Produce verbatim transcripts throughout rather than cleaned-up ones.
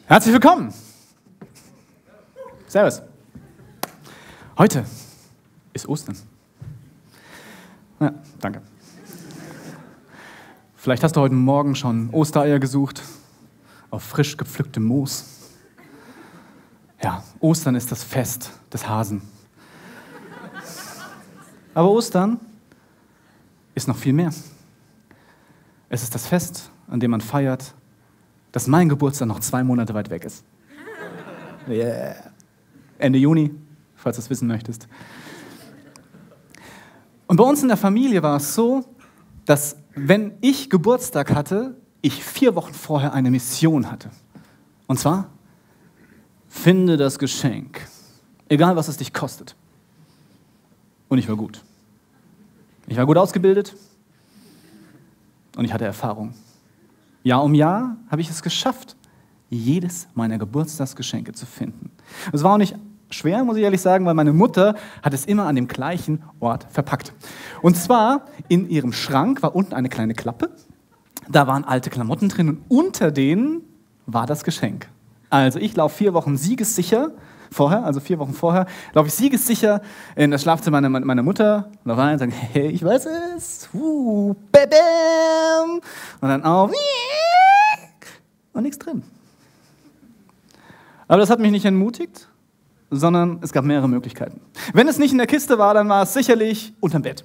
Herzlich willkommen. Servus. Heute ist Ostern. Ja, danke. Vielleicht hast du heute Morgen schon Ostereier gesucht, auf frisch gepflücktem Moos. Ja, Ostern ist das Fest des Hasen. Aber Ostern ist noch viel mehr. Es ist das Fest, an dem man feiert, dass mein Geburtstag noch zwei Monate weit weg ist. Yeah. Ende Juni, falls du es wissen möchtest. Und bei uns in der Familie war es so, dass wenn ich Geburtstag hatte, ich vier Wochen vorher eine Mission hatte. Und zwar, finde das Geschenk, egal was es dich kostet. Und ich war gut. Ich war gut ausgebildet und ich hatte Erfahrung. Jahr um Jahr habe ich es geschafft, jedes meiner Geburtstagsgeschenke zu finden. Es war auch nicht schwer, muss ich ehrlich sagen, weil meine Mutter hat es immer an dem gleichen Ort verpackt. Und zwar in ihrem Schrank war unten eine kleine Klappe, da waren alte Klamotten drin und unter denen war das Geschenk. Also ich laufe vier Wochen siegessicher vorher, also vier Wochen vorher, laufe ich siegessicher in das Schlafzimmer meiner Mutter, laufe rein und sage, hey, ich weiß es, uh, bam, und dann auf, und nichts drin. Aber das hat mich nicht entmutigt, sondern es gab mehrere Möglichkeiten. Wenn es nicht in der Kiste war, dann war es sicherlich unterm Bett.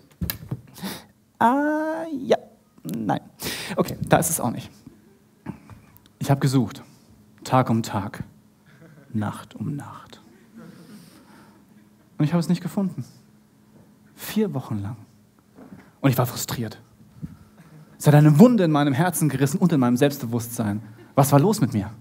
Ah, ja, nein. Okay, da ist es auch nicht. Ich habe gesucht, Tag um Tag, Nacht um Nacht. Und ich habe es nicht gefunden. Vier Wochen lang. Und ich war frustriert. Es hat eine Wunde in meinem Herzen gerissen und in meinem Selbstbewusstsein. Was war los mit mir?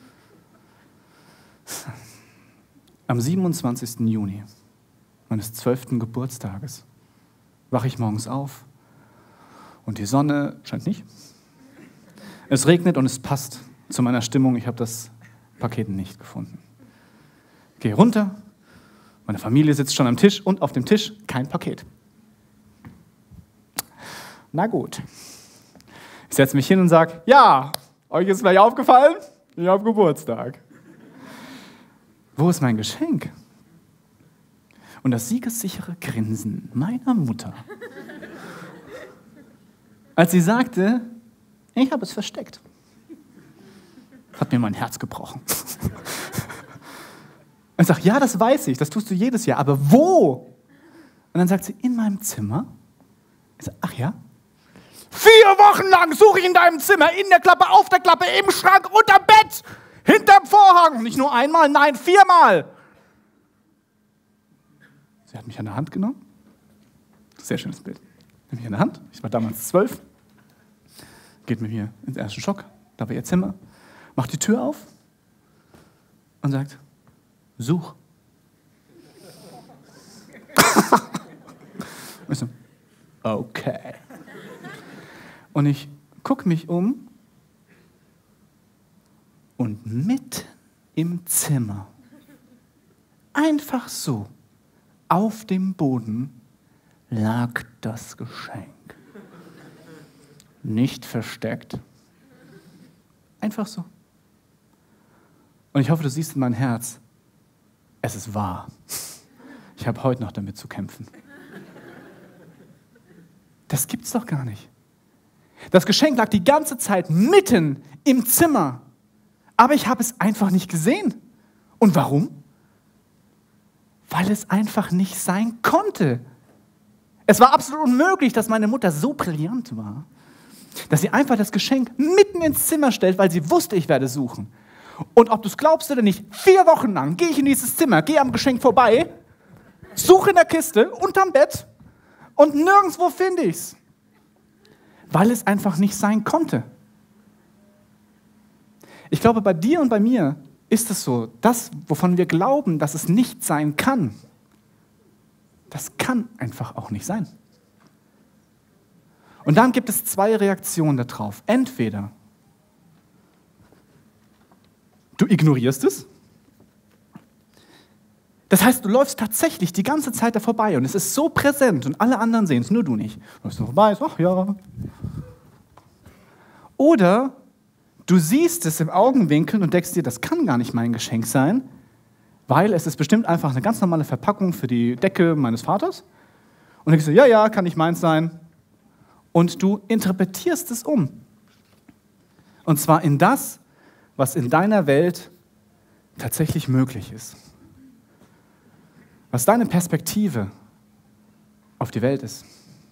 Am siebenundzwanzigsten Juni, meines zwölften Geburtstages, wache ich morgens auf und die Sonne scheint nicht. Es regnet und es passt zu meiner Stimmung. Ich habe das Paket nicht gefunden. Gehe runter, meine Familie sitzt schon am Tisch und auf dem Tisch kein Paket. Na gut. Ich setze mich hin und sage, ja, euch ist vielleicht aufgefallen, ich habe Geburtstag. Wo ist mein Geschenk? Und das siegessichere Grinsen meiner Mutter, als sie sagte, ich habe es versteckt. Hat mir mein Herz gebrochen. Und ich sage, ja, das weiß ich, das tust du jedes Jahr, aber wo? Und dann sagt sie, in meinem Zimmer. Ich sage, ach ja? Vier Wochen lang suche ich in deinem Zimmer, in der Klappe, auf der Klappe, im Schrank, unterm Bett, hinterm Vorhang. Nicht nur einmal, nein, viermal. Sie hat mich an der Hand genommen. Sehr schönes Bild. Nimmt mich an der Hand, ich war damals zwölf. Geht mit mir ins erste Stock, da war ihr Zimmer. Macht die Tür auf und sagt, such. Ich so, okay. Und ich gucke mich um und mitten im Zimmer, einfach so, auf dem Boden, lag das Geschenk. Nicht versteckt. Einfach so. Und ich hoffe, du siehst in mein Herz, es ist wahr. Ich habe heute noch damit zu kämpfen. Das gibt's doch gar nicht. Das Geschenk lag die ganze Zeit mitten im Zimmer, aber ich habe es einfach nicht gesehen. Und warum? Weil es einfach nicht sein konnte. Es war absolut unmöglich, dass meine Mutter so brillant war, dass sie einfach das Geschenk mitten ins Zimmer stellt, weil sie wusste, ich werde suchen. Und ob du es glaubst oder nicht, vier Wochen lang gehe ich in dieses Zimmer, gehe am Geschenk vorbei, suche in der Kiste, unterm Bett und nirgendwo finde ich es. Weil es einfach nicht sein konnte. Ich glaube, bei dir und bei mir ist es so, das, wovon wir glauben, dass es nicht sein kann, das kann einfach auch nicht sein. Und dann gibt es zwei Reaktionen darauf. Entweder du ignorierst es. Das heißt, du läufst tatsächlich die ganze Zeit da vorbei und es ist so präsent und alle anderen sehen es, nur du nicht. Du läufst da vorbei, ach ja. Oder Du siehst es im Augenwinkel und denkst dir, das kann gar nicht mein Geschenk sein, weil es ist bestimmt einfach eine ganz normale Verpackung für die Decke meines Vaters. Und dann denkst du, ja, ja, kann nicht meins sein. Und du interpretierst es um. Und zwar in das, was in deiner Welt tatsächlich möglich ist. Was deine Perspektive auf die Welt ist.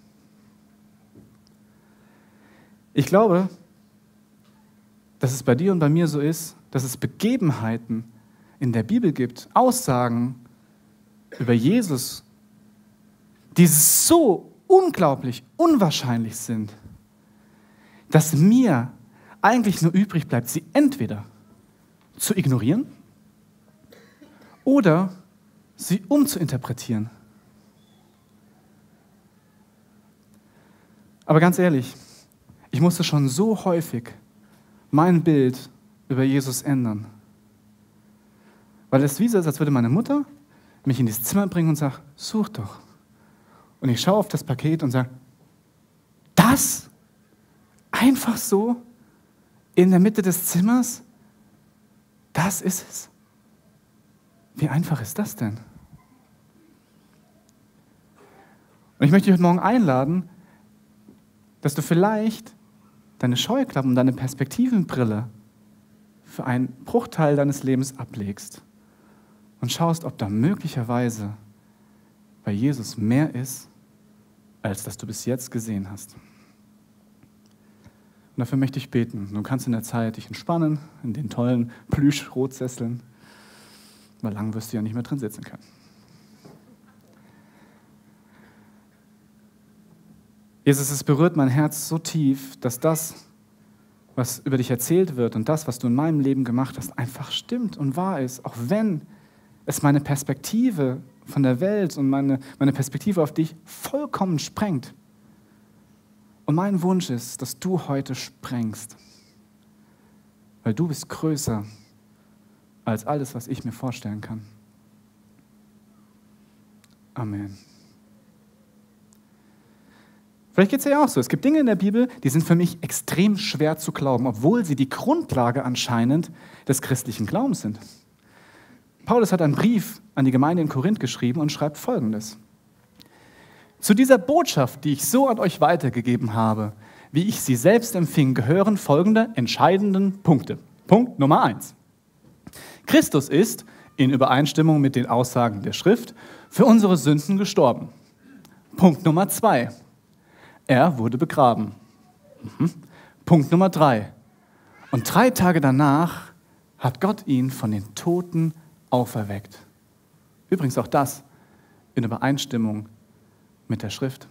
Ich glaube, dass es bei dir und bei mir so ist, dass es Begebenheiten in der Bibel gibt, Aussagen über Jesus, die so unglaublich unwahrscheinlich sind, dass mir eigentlich nur übrig bleibt, sie entweder zu ignorieren oder sie umzuinterpretieren. Aber ganz ehrlich, ich musste schon so häufig mein Bild über Jesus ändern. Weil es wie so ist, als würde meine Mutter mich in dieses Zimmer bringen und sagt, such doch. Und ich schaue auf das Paket und sage, das? Einfach so? In der Mitte des Zimmers? Das ist es? Wie einfach ist das denn? Und ich möchte dich heute Morgen einladen, dass du vielleicht deine Scheuklappen und deine Perspektivenbrille für einen Bruchteil deines Lebens ablegst und schaust, ob da möglicherweise bei Jesus mehr ist, als das du bis jetzt gesehen hast. Und dafür möchte ich beten. Du kannst in der Zeit dich entspannen, in den tollen Plüsch-Rotsesseln, weil lang wirst du ja nicht mehr drin sitzen können. Jesus, es berührt mein Herz so tief, dass das, was über dich erzählt wird und das, was du in meinem Leben gemacht hast, einfach stimmt und wahr ist, auch wenn es meine Perspektive von der Welt und meine, meine Perspektive auf dich vollkommen sprengt. Und mein Wunsch ist, dass du heute sprengst, weil du bist größer als alles, was ich mir vorstellen kann. Amen. Vielleicht geht es ja auch so. Es gibt Dinge in der Bibel, die sind für mich extrem schwer zu glauben, obwohl sie die Grundlage anscheinend des christlichen Glaubens sind. Paulus hat einen Brief an die Gemeinde in Korinth geschrieben und schreibt Folgendes. Zu dieser Botschaft, die ich so an euch weitergegeben habe, wie ich sie selbst empfing, gehören folgende entscheidenden Punkte. Punkt Nummer eins. Christus ist, in Übereinstimmung mit den Aussagen der Schrift, für unsere Sünden gestorben. Punkt Nummer zwei. Er wurde begraben. Mhm. Punkt Nummer drei. Und drei Tage danach hat Gott ihn von den Toten auferweckt. Übrigens auch das in Übereinstimmung mit der Schrift.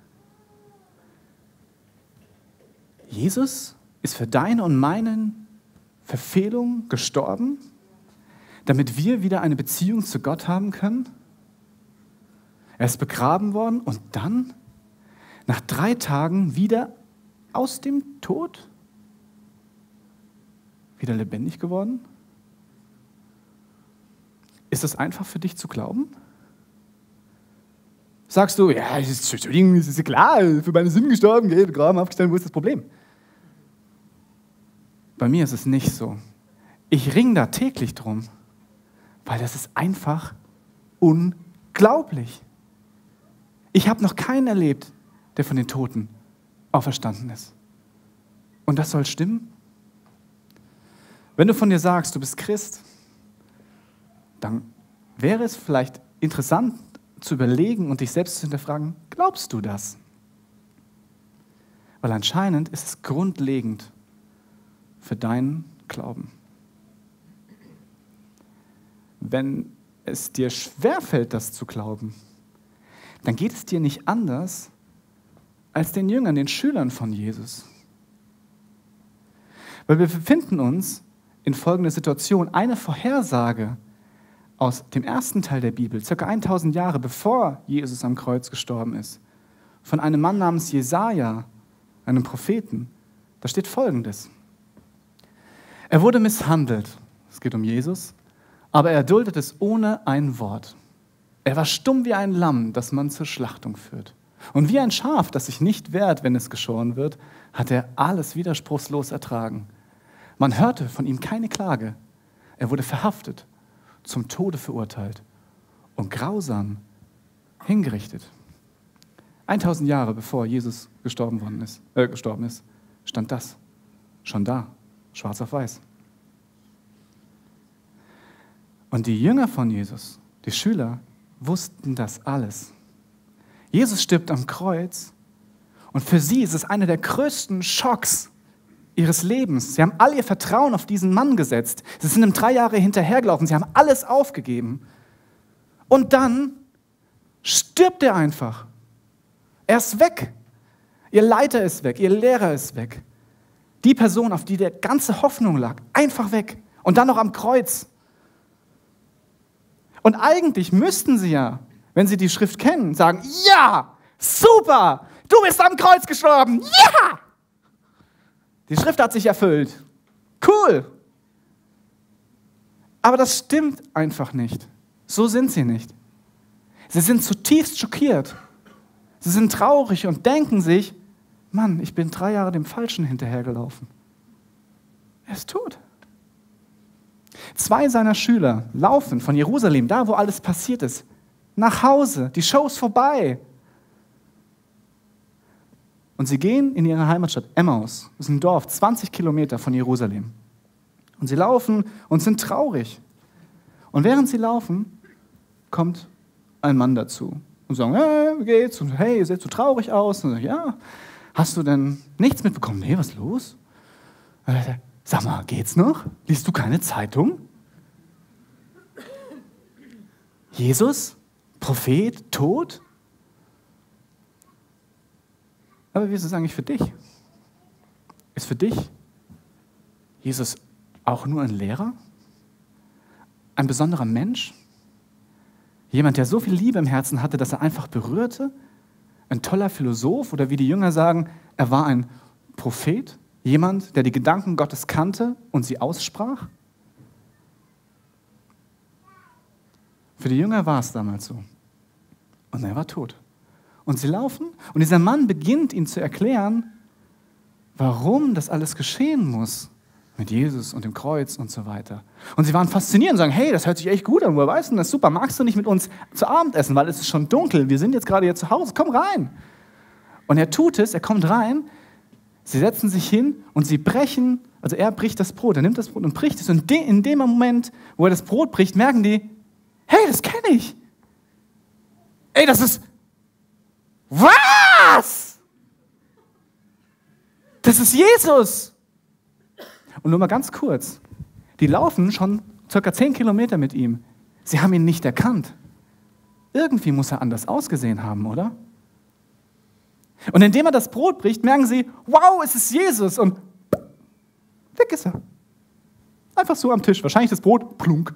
Jesus ist für deine und meine Verfehlung gestorben, damit wir wieder eine Beziehung zu Gott haben können. Er ist begraben worden und dann nach drei Tagen wieder aus dem Tod wieder lebendig geworden? Ist das einfach für dich zu glauben? Sagst du, ja, es ist, es ist klar, für meine Sünden gestorben, begraben, aufgestanden, wo ist das Problem? Bei mir ist es nicht so. Ich ringe da täglich drum, weil das ist einfach unglaublich. Ich habe noch keinen erlebt, der von den Toten auferstanden ist. Und das soll stimmen? Wenn du von dir sagst, du bist Christ, dann wäre es vielleicht interessant zu überlegen und dich selbst zu hinterfragen, glaubst du das? Weil anscheinend ist es grundlegend für deinen Glauben. Wenn es dir schwerfällt, das zu glauben, dann geht es dir nicht anders als den Jüngern, den Schülern von Jesus. Weil wir befinden uns in folgender Situation. Eine Vorhersage aus dem ersten Teil der Bibel, circa tausend Jahre bevor Jesus am Kreuz gestorben ist, von einem Mann namens Jesaja, einem Propheten, da steht Folgendes. Er wurde misshandelt, es geht um Jesus, aber er duldet es ohne ein Wort. Er war stumm wie ein Lamm, das man zur Schlachtung führt. Und wie ein Schaf, das sich nicht wehrt, wenn es geschoren wird, hat er alles widerspruchslos ertragen. Man hörte von ihm keine Klage. Er wurde verhaftet, zum Tode verurteilt und grausam hingerichtet. tausend Jahre bevor Jesus gestorben, worden ist, äh, gestorben ist, stand das schon da, schwarz auf weiß. Und die Jünger von Jesus, die Schüler, wussten das alles. Jesus stirbt am Kreuz und für sie ist es einer der größten Schocks ihres Lebens. Sie haben all ihr Vertrauen auf diesen Mann gesetzt. Sie sind ihm drei Jahre hinterhergelaufen. Sie haben alles aufgegeben. Und dann stirbt er einfach. Er ist weg. Ihr Leiter ist weg. Ihr Lehrer ist weg. Die Person, auf die der ganze Hoffnung lag, einfach weg. Und dann noch am Kreuz. Und eigentlich müssten sie ja, wenn sie die Schrift kennen, sagen, ja, super, du bist am Kreuz gestorben, ja! Die Schrift hat sich erfüllt. Cool. Aber das stimmt einfach nicht. So sind sie nicht. Sie sind zutiefst schockiert. Sie sind traurig und denken sich, Mann, ich bin drei Jahre dem Falschen hinterhergelaufen. Er ist tot. Zwei seiner Schüler laufen von Jerusalem, da wo alles passiert ist, nach Hause. Die Show ist vorbei. Und sie gehen in ihre Heimatstadt Emmaus. Das ist ein Dorf, zwanzig Kilometer von Jerusalem. Und sie laufen und sind traurig. Und während sie laufen, kommt ein Mann dazu und sagt, hey, wie geht's? Und hey, ihr seht so traurig aus. Und sagt, ja, hast du denn nichts mitbekommen? Nee, was ist los? Und er sagt, sag mal, geht's noch? Liest du keine Zeitung? Jesus, Prophet, tot? Aber wie ist es eigentlich für dich? Ist für dich Jesus auch nur ein Lehrer? Ein besonderer Mensch? Jemand, der so viel Liebe im Herzen hatte, dass er einfach berührte? Ein toller Philosoph? Oder wie die Jünger sagen, er war ein Prophet? Jemand, der die Gedanken Gottes kannte und sie aussprach? Für die Jünger war es damals so. Und er war tot. Und sie laufen und dieser Mann beginnt ihnen zu erklären, warum das alles geschehen muss mit Jesus und dem Kreuz und so weiter. Und sie waren fasziniert und sagen, hey, das hört sich echt gut an, woher weißt du das? Super, magst du nicht mit uns zu Abend essen, weil es ist schon dunkel, wir sind jetzt gerade hier zu Hause, komm rein. Und er tut es, er kommt rein, sie setzen sich hin und sie brechen, also er bricht das Brot, er nimmt das Brot und bricht es und in dem Moment, wo er das Brot bricht, merken die, hey, das kenne ich. Ey, das ist, was? Das ist Jesus. Und nur mal ganz kurz, die laufen schon circa zehn Kilometer mit ihm. Sie haben ihn nicht erkannt. Irgendwie muss er anders ausgesehen haben, oder? Und indem er das Brot bricht, merken sie, wow, es ist Jesus. Und weg ist er. Einfach so am Tisch. Wahrscheinlich das Brot, plunk.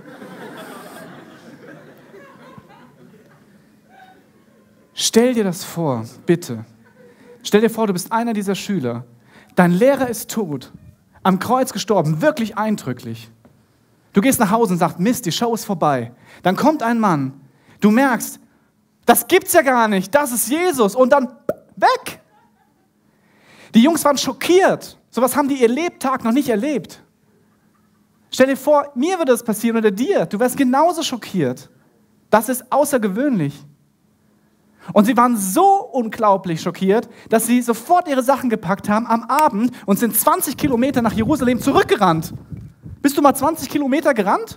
Stell dir das vor, bitte. Stell dir vor, du bist einer dieser Schüler. Dein Lehrer ist tot, am Kreuz gestorben, wirklich eindrücklich. Du gehst nach Hause und sagst, Mist, die Show ist vorbei. Dann kommt ein Mann, du merkst, das gibt's ja gar nicht, das ist Jesus und dann weg. Die Jungs waren schockiert. Sowas haben die ihr Lebtag noch nicht erlebt. Stell dir vor, mir würde das passieren oder dir. Du wärst genauso schockiert. Das ist außergewöhnlich. Und sie waren so unglaublich schockiert, dass sie sofort ihre Sachen gepackt haben am Abend und sind zwanzig Kilometer nach Jerusalem zurückgerannt. Bist du mal zwanzig Kilometer gerannt?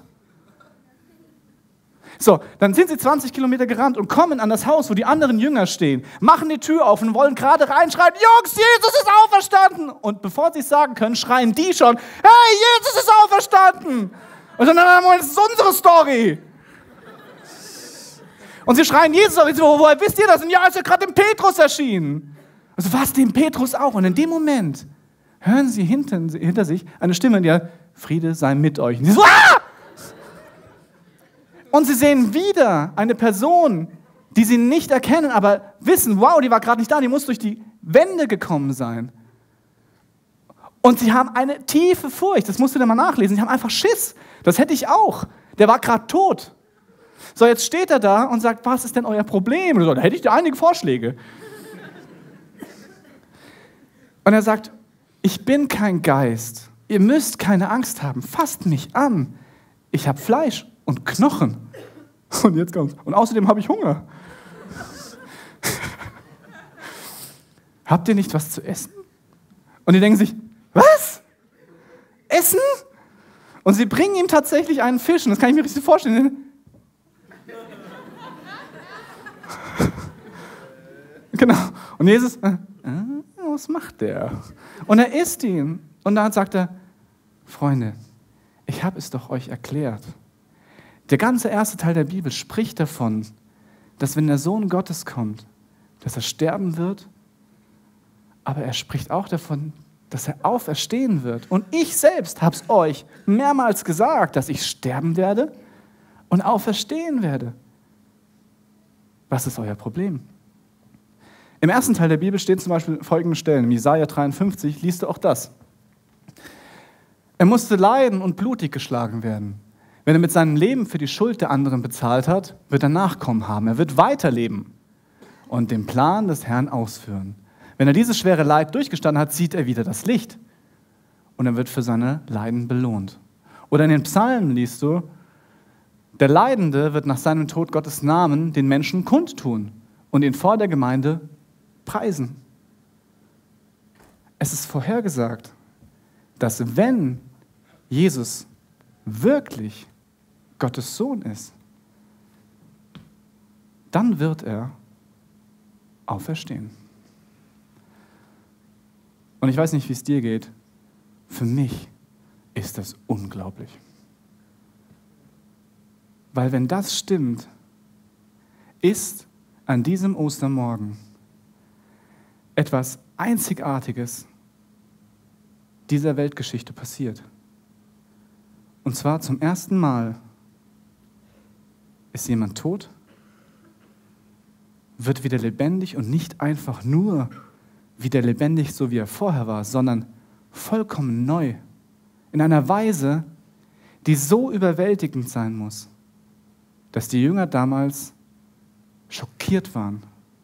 So, dann sind sie zwanzig Kilometer gerannt und kommen an das Haus, wo die anderen Jünger stehen, machen die Tür auf und wollen gerade reinschreien, Jungs, Jesus ist auferstanden! Und bevor sie es sagen können, schreien die schon, hey, Jesus ist auferstanden! Und dann haben wir, das ist unsere Story! Und sie schreien Jesus, und ich so, woher wisst ihr das? Und ja, ist ja gerade dem Petrus erschienen. Also was, dem Petrus auch? Und in dem Moment hören sie hinter, hinter sich eine Stimme, die sagt, Friede sei mit euch. Und sie so, ah! Und sie sehen wieder eine Person, die sie nicht erkennen, aber wissen, wow, die war gerade nicht da, die muss durch die Wände gekommen sein. Und sie haben eine tiefe Furcht, das musst du dir mal nachlesen, sie haben einfach Schiss. Das hätte ich auch. Der war gerade tot. So, jetzt steht er da und sagt, was ist denn euer Problem? So, da hätte ich dir einige Vorschläge. Und er sagt, ich bin kein Geist, Ihr müsst keine Angst haben, fasst mich an. Ich habe Fleisch und Knochen. Und jetzt kommt's. Und außerdem habe ich Hunger. Habt ihr nicht was zu essen? Und die denken sich, was? Essen? Und sie bringen ihm tatsächlich einen Fisch. Und das kann ich mir richtig vorstellen. Genau. Und Jesus, äh, äh, was macht der? Und er isst ihn. Und dann sagt er, Freunde, ich habe es doch euch erklärt. Der ganze erste Teil der Bibel spricht davon, dass wenn der Sohn Gottes kommt, dass er sterben wird, aber er spricht auch davon, dass er auferstehen wird. Und ich selbst habe es euch mehrmals gesagt, dass ich sterben werde und auferstehen werde. Was ist euer Problem? Im ersten Teil der Bibel stehen zum Beispiel folgende Stellen. Im Jesaja dreiundfünfzig liest du auch das. Er musste leiden und blutig geschlagen werden. Wenn er mit seinem Leben für die Schuld der anderen bezahlt hat, wird er Nachkommen haben. Er wird weiterleben und den Plan des Herrn ausführen. Wenn er dieses schwere Leid durchgestanden hat, sieht er wieder das Licht. Und er wird für seine Leiden belohnt. Oder in den Psalmen liest du, der Leidende wird nach seinem Tod Gottes Namen den Menschen kundtun und ihn vor der Gemeinde preisen. Es ist vorhergesagt, dass wenn Jesus wirklich Gottes Sohn ist, dann wird er auferstehen. Und ich weiß nicht, wie es dir geht. Für mich ist das unglaublich. Weil wenn das stimmt, ist an diesem Ostermorgen etwas Einzigartiges dieser Weltgeschichte passiert. Und zwar zum ersten Mal ist jemand tot, wird wieder lebendig und nicht einfach nur wieder lebendig, so wie er vorher war, sondern vollkommen neu. In einer Weise, die so überwältigend sein muss, dass die Jünger damals schockiert waren.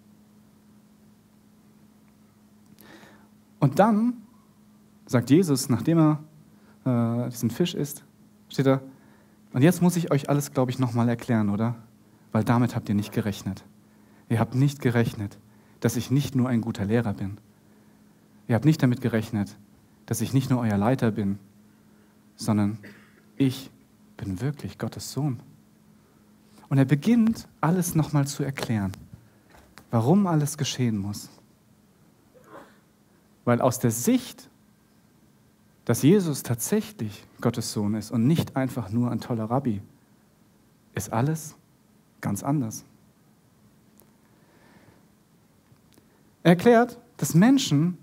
Und dann sagt Jesus, nachdem er äh, diesen Fisch isst, steht da, und jetzt muss ich euch alles, glaube ich, nochmal erklären, oder? Weil damit habt ihr nicht gerechnet. Ihr habt nicht gerechnet, dass ich nicht nur ein guter Lehrer bin. Ihr habt nicht damit gerechnet, dass ich nicht nur euer Leiter bin, sondern ich bin wirklich Gottes Sohn. Und er beginnt, alles nochmal zu erklären, warum alles geschehen muss. Weil aus der Sicht, dass Jesus tatsächlich Gottes Sohn ist und nicht einfach nur ein toller Rabbi, ist alles ganz anders. Er erklärt, dass Menschen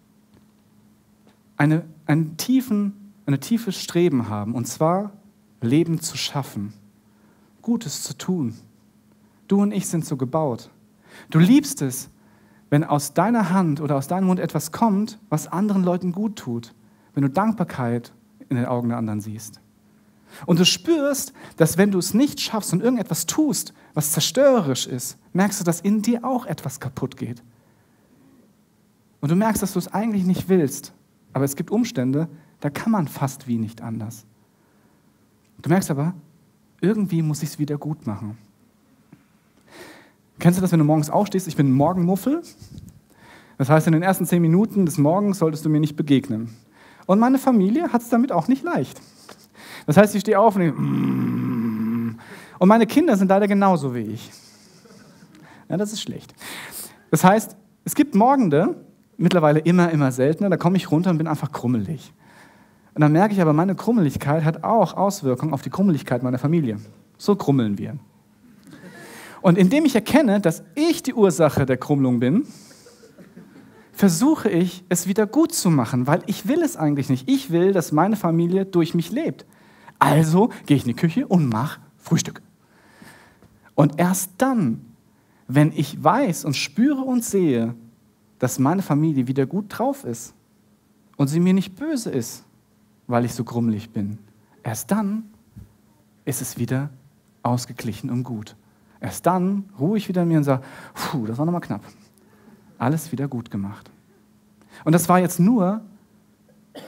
eine, einen tiefen, eine tiefes Streben haben, und zwar Leben zu schaffen, Gutes zu tun. Du und ich sind so gebaut. Du liebst es, wenn aus deiner Hand oder aus deinem Mund etwas kommt, was anderen Leuten gut tut, wenn du Dankbarkeit in den Augen der anderen siehst. Und du spürst, dass wenn du es nicht schaffst und irgendetwas tust, was zerstörerisch ist, merkst du, dass in dir auch etwas kaputt geht. Und du merkst, dass du es eigentlich nicht willst, aber es gibt Umstände, da kann man fast wie nicht anders. Du merkst aber, irgendwie muss ich es wieder gut machen. Kennst du das, wenn du morgens aufstehst? Ich bin ein Morgenmuffel. Das heißt, in den ersten zehn Minuten des Morgens solltest du mir nicht begegnen. Und meine Familie hat es damit auch nicht leicht. Das heißt, ich stehe auf und ich, mm. und meine Kinder sind leider genauso wie ich. Ja, das ist schlecht. Das heißt, es gibt Morgende, mittlerweile immer, immer seltener, da komme ich runter und bin einfach krummelig. Und dann merke ich aber, meine Krummeligkeit hat auch Auswirkungen auf die Krummeligkeit meiner Familie. So krummeln wir. Und indem ich erkenne, dass ich die Ursache der Krummelung bin, versuche ich, es wieder gut zu machen, weil ich will es eigentlich nicht. Ich will, dass meine Familie durch mich lebt. Also gehe ich in die Küche und mache Frühstück. Und erst dann, wenn ich weiß und spüre und sehe, dass meine Familie wieder gut drauf ist und sie mir nicht böse ist, weil ich so grummelig bin, erst dann ist es wieder ausgeglichen und gut. Erst dann ruhe ich wieder in mir und sage, puh, das war nochmal knapp. Alles wieder gut gemacht. Und das war jetzt nur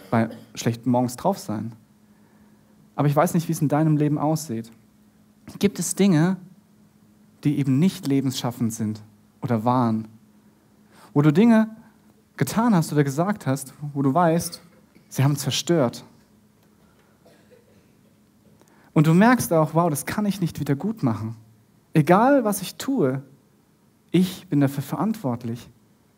bei schlechten Morgens drauf sein. Aber ich weiß nicht, wie es in deinem Leben aussieht. Gibt es Dinge, die eben nicht lebensschaffend sind oder waren? Wo du Dinge getan hast oder gesagt hast, wo du weißt, sie haben zerstört. Und du merkst auch, wow, das kann ich nicht wieder gut machen. Egal, was ich tue, ich bin dafür verantwortlich.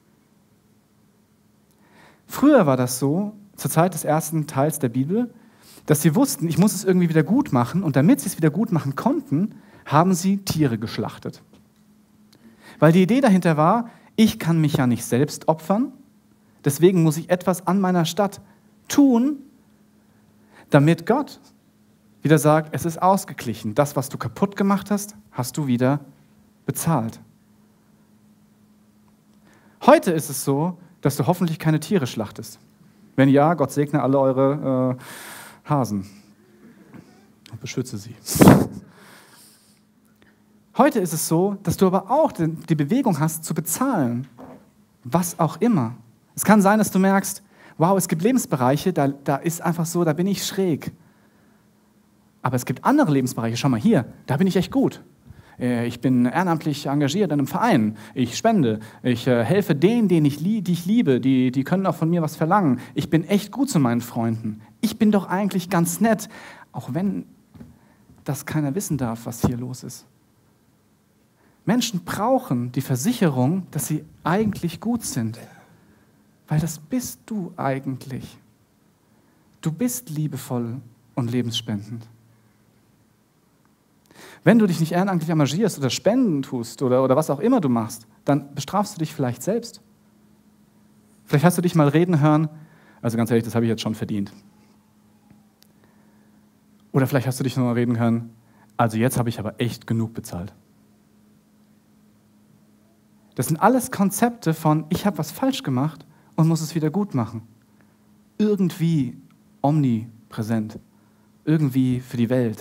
Früher war das so, zur Zeit des ersten Teils der Bibel, dass sie wussten, ich muss es irgendwie wieder gut machen, und damit sie es wieder gut machen konnten, haben sie Tiere geschlachtet. Weil die Idee dahinter war, ich kann mich ja nicht selbst opfern, deswegen muss ich etwas an meiner Stadt tun, damit Gott wieder sagt, es ist ausgeglichen. Das, was du kaputt gemacht hast, hast du wieder bezahlt. Heute ist es so, dass du hoffentlich keine Tiere schlachtest. Wenn ja, Gott segne alle eure äh, Hasen und beschütze sie. Heute ist es so, dass du aber auch die Bewegung hast, zu bezahlen. Was auch immer. Es kann sein, dass du merkst, wow, es gibt Lebensbereiche, da, da ist einfach so, da bin ich schräg. Aber es gibt andere Lebensbereiche, schau mal hier, da bin ich echt gut. Ich bin ehrenamtlich engagiert in einem Verein, ich spende, ich äh, helfe denen, denen ich lie- die ich liebe, die, die können auch von mir was verlangen. Ich bin echt gut zu meinen Freunden. Ich bin doch eigentlich ganz nett, auch wenn das keiner wissen darf, was hier los ist. Menschen brauchen die Versicherung, dass sie eigentlich gut sind, weil das bist du eigentlich. Du bist liebevoll und lebensspendend. Wenn du dich nicht ehrenamtlich engagierst oder Spenden tust oder, oder was auch immer du machst, dann bestrafst du dich vielleicht selbst. Vielleicht hast du dich mal reden hören, also ganz ehrlich, das habe ich jetzt schon verdient. Oder vielleicht hast du dich noch mal reden hören, also jetzt habe ich aber echt genug bezahlt. Das sind alles Konzepte von, ich habe was falsch gemacht und muss es wieder gut machen. Irgendwie omnipräsent, irgendwie für die Welt.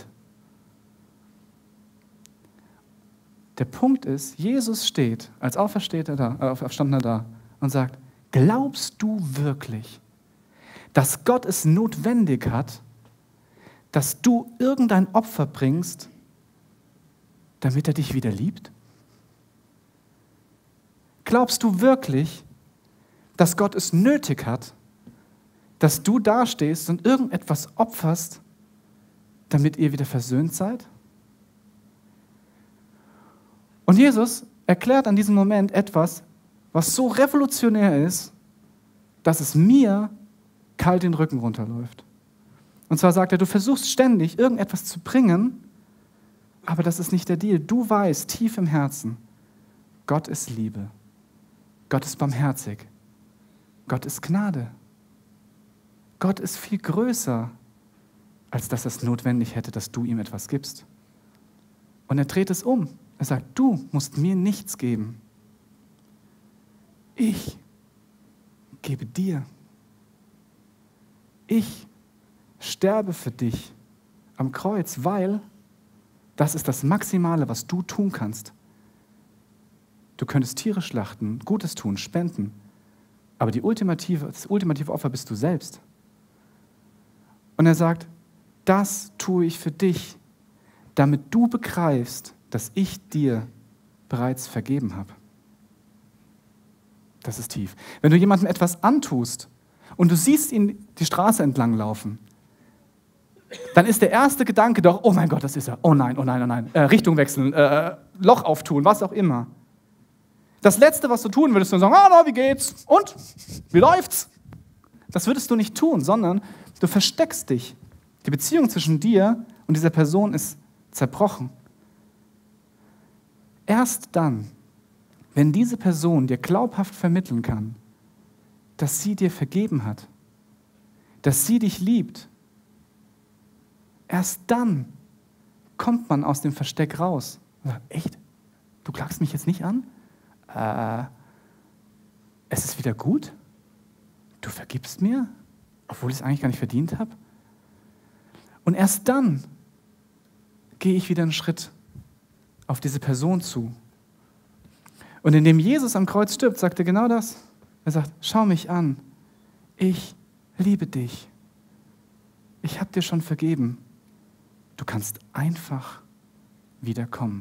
Der Punkt ist, Jesus steht als Auferstandener da, äh, Auferstandener da und sagt, glaubst du wirklich, dass Gott es notwendig hat, dass du irgendein Opfer bringst, damit er dich wieder liebt? Glaubst du wirklich, dass Gott es nötig hat, dass du dastehst und irgendetwas opferst, damit ihr wieder versöhnt seid? Und Jesus erklärt an diesem Moment etwas, was so revolutionär ist, dass es mir kalt den Rücken runterläuft. Und zwar sagt er, du versuchst ständig irgendetwas zu bringen, aber das ist nicht der Deal. Du weißt tief im Herzen, Gott ist Liebe, Gott ist barmherzig, Gott ist Gnade. Gott ist viel größer, als dass es notwendig hätte, dass du ihm etwas gibst. Und er dreht es um. Er sagt, du musst mir nichts geben. Ich gebe dir. Ich sterbe für dich am Kreuz, weil das ist das Maximale, was du tun kannst. Du könntest Tiere schlachten, Gutes tun, spenden, aber die ultimative, das ultimative Opfer bist du selbst. Und er sagt, das tue ich für dich, damit du begreifst, dass ich dir bereits vergeben habe. Das ist tief. Wenn du jemandem etwas antust und du siehst ihn die Straße entlang laufen, dann ist der erste Gedanke doch, oh mein Gott, das ist er. Oh nein, oh nein, oh nein. Äh, Richtung wechseln, äh, Loch auftun, was auch immer. Das Letzte, was du tun würdest, ist sagen, ah, na, wie geht's? Und? Wie läuft's? Das würdest du nicht tun, sondern du versteckst dich. Die Beziehung zwischen dir und dieser Person ist zerbrochen. Erst dann, wenn diese Person dir glaubhaft vermitteln kann, dass sie dir vergeben hat, dass sie dich liebt, erst dann kommt man aus dem Versteck raus. Und sagt, echt? Du klagst mich jetzt nicht an? Äh, es ist wieder gut? Du vergibst mir, obwohl ich es eigentlich gar nicht verdient habe? Und erst dann gehe ich wieder einen Schritt auf diese Person zu. Und indem Jesus am Kreuz stirbt, sagt er genau das. Er sagt, schau mich an, ich liebe dich. Ich habe dir schon vergeben. Du kannst einfach wiederkommen.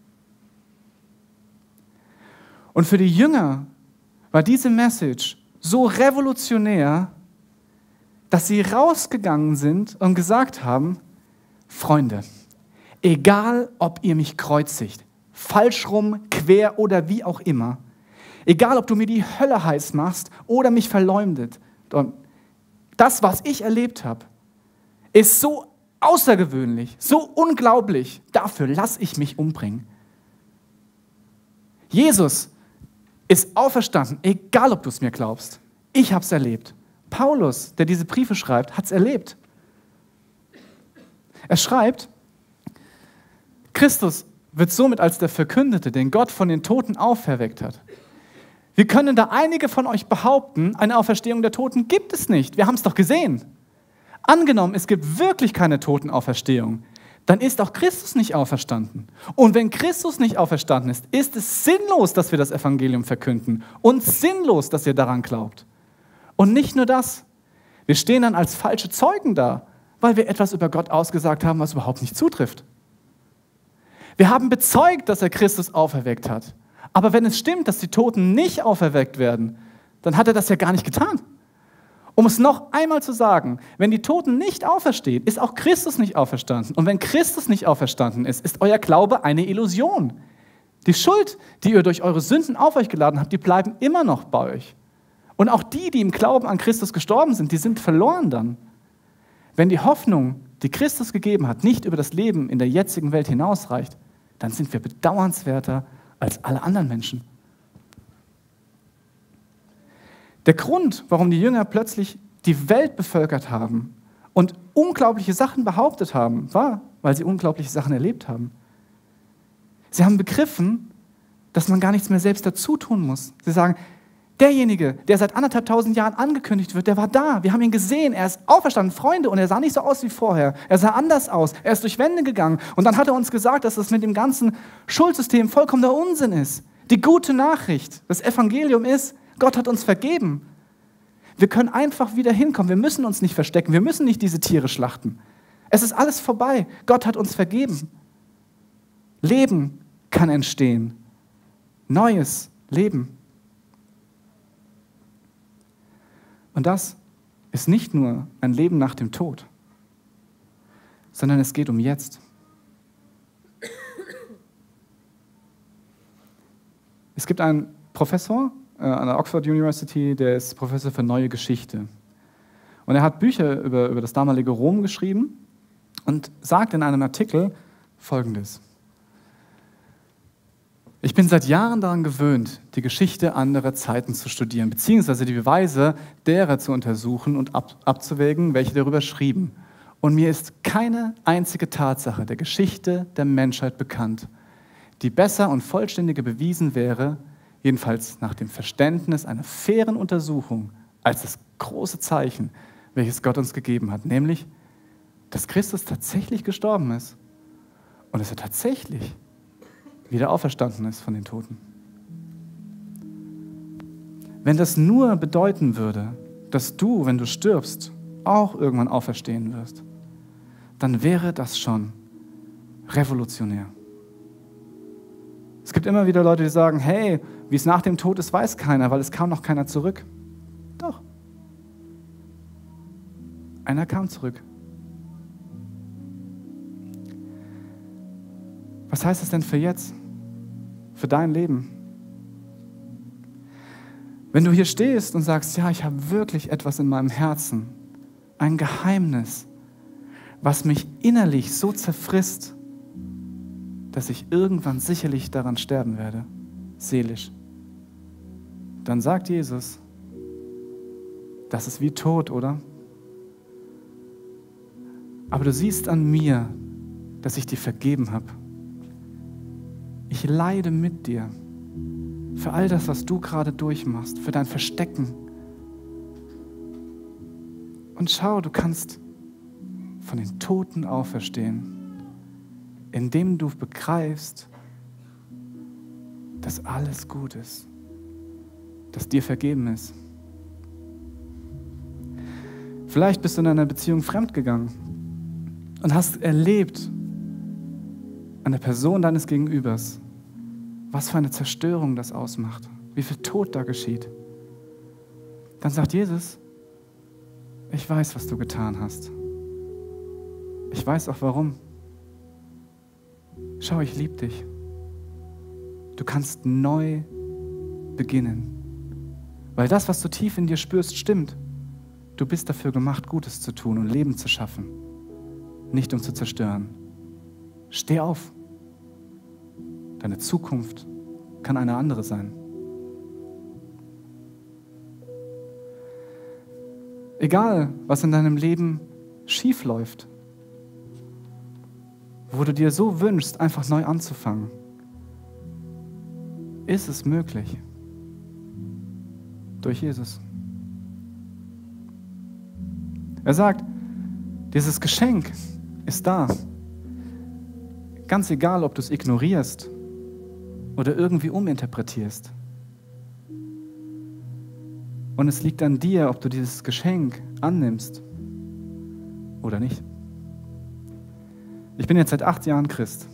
Und für die Jünger war diese Message so revolutionär, dass sie rausgegangen sind und gesagt haben, Freunde, egal ob ihr mich kreuzigt, falsch rum, quer oder wie auch immer, egal ob du mir die Hölle heiß machst oder mich verleumdet, das, was ich erlebt habe, ist so außergewöhnlich, so unglaublich, dafür lasse ich mich umbringen. Jesus ist auferstanden, egal ob du es mir glaubst. Ich habe es erlebt. Paulus, der diese Briefe schreibt, hat es erlebt. Er schreibt, Christus wird somit als der Verkündete, den Gott von den Toten auferweckt hat. Wir können da einige von euch behaupten, eine Auferstehung der Toten gibt es nicht. Wir haben es doch gesehen. Angenommen, es gibt wirklich keine Totenauferstehung, dann ist auch Christus nicht auferstanden. Und wenn Christus nicht auferstanden ist, ist es sinnlos, dass wir das Evangelium verkünden und sinnlos, dass ihr daran glaubt. Und nicht nur das, wir stehen dann als falsche Zeugen da, weil wir etwas über Gott ausgesagt haben, was überhaupt nicht zutrifft. Wir haben bezeugt, dass er Christus auferweckt hat. Aber wenn es stimmt, dass die Toten nicht auferweckt werden, dann hat er das ja gar nicht getan. Um es noch einmal zu sagen, wenn die Toten nicht auferstehen, ist auch Christus nicht auferstanden. Und wenn Christus nicht auferstanden ist, ist euer Glaube eine Illusion. Die Schuld, die ihr durch eure Sünden auf euch geladen habt, die bleiben immer noch bei euch. Und auch die, die im Glauben an Christus gestorben sind, die sind verloren dann. Wenn die Hoffnung, die Christus gegeben hat, nicht über das Leben in der jetzigen Welt hinausreicht, dann sind wir bedauernswerter als alle anderen Menschen. Der Grund, warum die Jünger plötzlich die Welt bevölkert haben und unglaubliche Sachen behauptet haben, war, weil sie unglaubliche Sachen erlebt haben. Sie haben begriffen, dass man gar nichts mehr selbst dazu tun muss. Sie sagen, derjenige, der seit anderthalb tausend Jahren angekündigt wird, der war da. Wir haben ihn gesehen, er ist auferstanden, Freunde, und er sah nicht so aus wie vorher. Er sah anders aus, er ist durch Wände gegangen. Und dann hat er uns gesagt, dass das mit dem ganzen Schuldsystem vollkommener Unsinn ist. Die gute Nachricht, das Evangelium ist, Gott hat uns vergeben. Wir können einfach wieder hinkommen. Wir müssen uns nicht verstecken. Wir müssen nicht diese Tiere schlachten. Es ist alles vorbei. Gott hat uns vergeben. Leben kann entstehen. Neues Leben. Und das ist nicht nur ein Leben nach dem Tod, sondern es geht um jetzt. Es gibt einen Professor an der Oxford University, der ist Professor für Neue Geschichte. Und er hat Bücher über, über das damalige Rom geschrieben und sagt in einem Artikel Folgendes. Ich bin seit Jahren daran gewöhnt, die Geschichte anderer Zeiten zu studieren, beziehungsweise die Beweise derer zu untersuchen und ab, abzuwägen, welche darüber schrieben. Und mir ist keine einzige Tatsache der Geschichte der Menschheit bekannt, die besser und vollständiger bewiesen wäre, jedenfalls nach dem Verständnis einer fairen Untersuchung, als das große Zeichen, welches Gott uns gegeben hat, nämlich, dass Christus tatsächlich gestorben ist und dass er tatsächlich wieder auferstanden ist von den Toten. Wenn das nur bedeuten würde, dass du, wenn du stirbst, auch irgendwann auferstehen wirst, dann wäre das schon revolutionär. Es gibt immer wieder Leute, die sagen, hey, wie es nach dem Tod ist, weiß keiner, weil es kam noch keiner zurück. Doch. Einer kam zurück. Was heißt es denn für jetzt? Für dein Leben? Wenn du hier stehst und sagst, ja, ich habe wirklich etwas in meinem Herzen, ein Geheimnis, was mich innerlich so zerfrisst, dass ich irgendwann sicherlich daran sterben werde, seelisch. Dann sagt Jesus, das ist wie Tod, oder? Aber du siehst an mir, dass ich dir vergeben habe. Ich leide mit dir für all das, was du gerade durchmachst, für dein Verstecken. Und schau, du kannst von den Toten auferstehen, indem du begreifst, dass alles gut ist, dass dir vergeben ist. Vielleicht bist du in einer Beziehung fremdgegangen und hast erlebt an der Person deines Gegenübers, was für eine Zerstörung das ausmacht, wie viel Tod da geschieht. Dann sagt Jesus, ich weiß, was du getan hast. Ich weiß auch warum. Schau, ich liebe dich. Du kannst neu beginnen. Weil das, was du tief in dir spürst, stimmt. Du bist dafür gemacht, Gutes zu tun und Leben zu schaffen, nicht um zu zerstören. Steh auf. Deine Zukunft kann eine andere sein. Egal, was in deinem Leben schief läuft, wo du dir so wünschst, einfach neu anzufangen, ist es möglich. Durch Jesus. Er sagt, dieses Geschenk ist da. Ganz egal, ob du es ignorierst oder irgendwie uminterpretierst. Und es liegt an dir, ob du dieses Geschenk annimmst oder nicht. Ich bin jetzt seit acht Jahren Christ.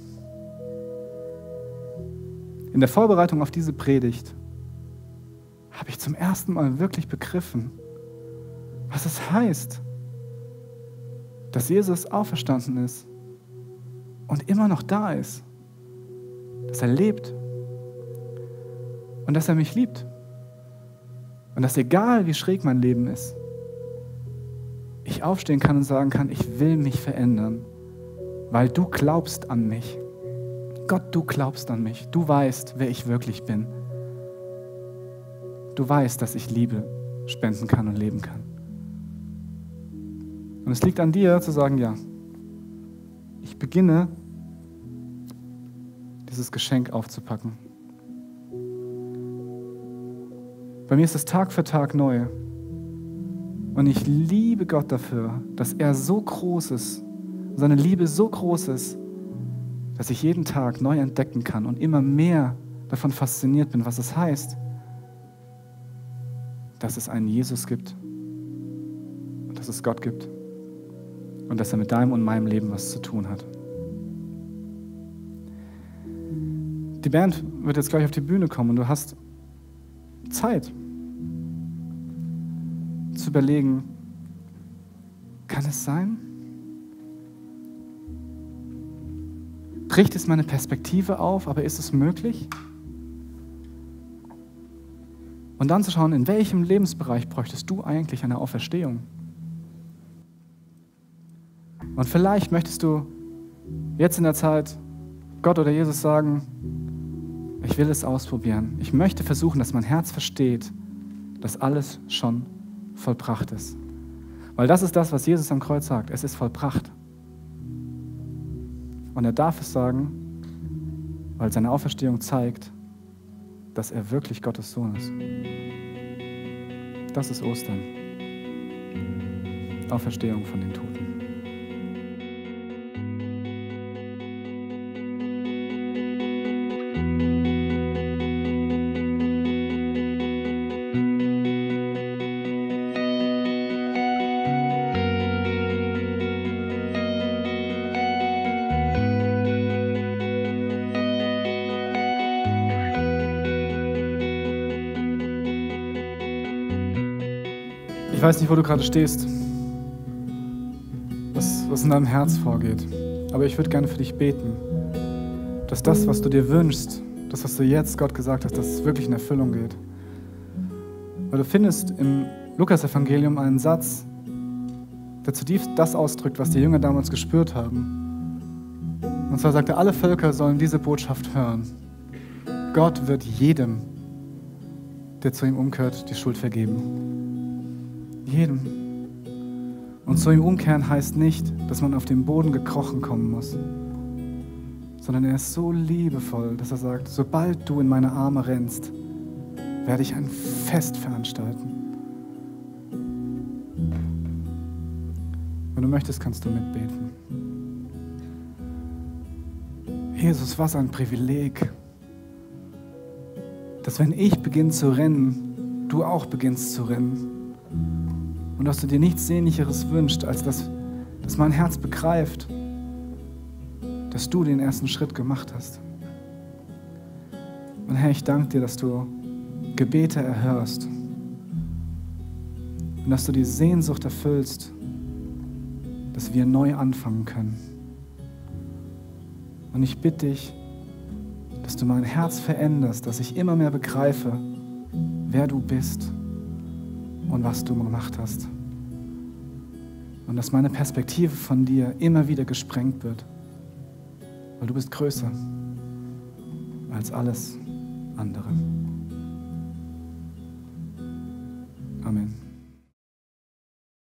In der Vorbereitung auf diese Predigt habe ich zum ersten Mal wirklich begriffen, was es heißt, dass Jesus auferstanden ist und immer noch da ist, dass er lebt und dass er mich liebt und dass egal wie schräg mein Leben ist, ich aufstehen kann und sagen kann, ich will mich verändern, weil du glaubst an mich. Gott, du glaubst an mich. Du weißt, wer ich wirklich bin. Du weißt, dass ich Liebe spenden kann und leben kann. Und es liegt an dir zu sagen, ja, ich beginne, dieses Geschenk aufzupacken. Bei mir ist es Tag für Tag neu. Und ich liebe Gott dafür, dass er so groß ist, seine Liebe so groß ist, dass ich jeden Tag neu entdecken kann und immer mehr davon fasziniert bin, was es heißt, dass es einen Jesus gibt und dass es Gott gibt und dass er mit deinem und meinem Leben was zu tun hat. Die Band wird jetzt gleich auf die Bühne kommen und du hast Zeit zu überlegen, kann es sein? Bricht es meine Perspektive auf, aber ist es möglich? Und dann zu schauen, in welchem Lebensbereich bräuchtest du eigentlich eine Auferstehung? Und vielleicht möchtest du jetzt in der Zeit Gott oder Jesus sagen, ich will es ausprobieren. Ich möchte versuchen, dass mein Herz versteht, dass alles schon vollbracht ist. Weil das ist das, was Jesus am Kreuz sagt. Es ist vollbracht. Und er darf es sagen, weil seine Auferstehung zeigt, dass er wirklich Gottes Sohn ist. Das ist Ostern. Auferstehung von den Toten. Ich weiß nicht, wo du gerade stehst, was, was in deinem Herz vorgeht. Aber ich würde gerne für dich beten, dass das, was du dir wünschst, das, was du jetzt Gott gesagt hast, dass es wirklich in Erfüllung geht. Weil du findest im Lukas-Evangelium einen Satz, der zutiefst das ausdrückt, was die Jünger damals gespürt haben. Und zwar sagt er, alle Völker sollen diese Botschaft hören. Gott wird jedem, der zu ihm umkehrt, die Schuld vergeben. Jedem. Und zu ihm umkehren heißt nicht, dass man auf den Boden gekrochen kommen muss, sondern er ist so liebevoll, dass er sagt, sobald du in meine Arme rennst, werde ich ein Fest veranstalten. Wenn du möchtest, kannst du mitbeten. Jesus, was ein Privileg, dass wenn ich beginne zu rennen, du auch beginnst zu rennen. Und dass du dir nichts Sehnlicheres wünschst, als dass, dass mein Herz begreift, dass du den ersten Schritt gemacht hast. Und Herr, ich danke dir, dass du Gebete erhörst und dass du die Sehnsucht erfüllst, dass wir neu anfangen können. Und ich bitte dich, dass du mein Herz veränderst, dass ich immer mehr begreife, wer du bist und was du gemacht hast. Und dass meine Perspektive von dir immer wieder gesprengt wird, weil du bist größer als alles andere. Amen.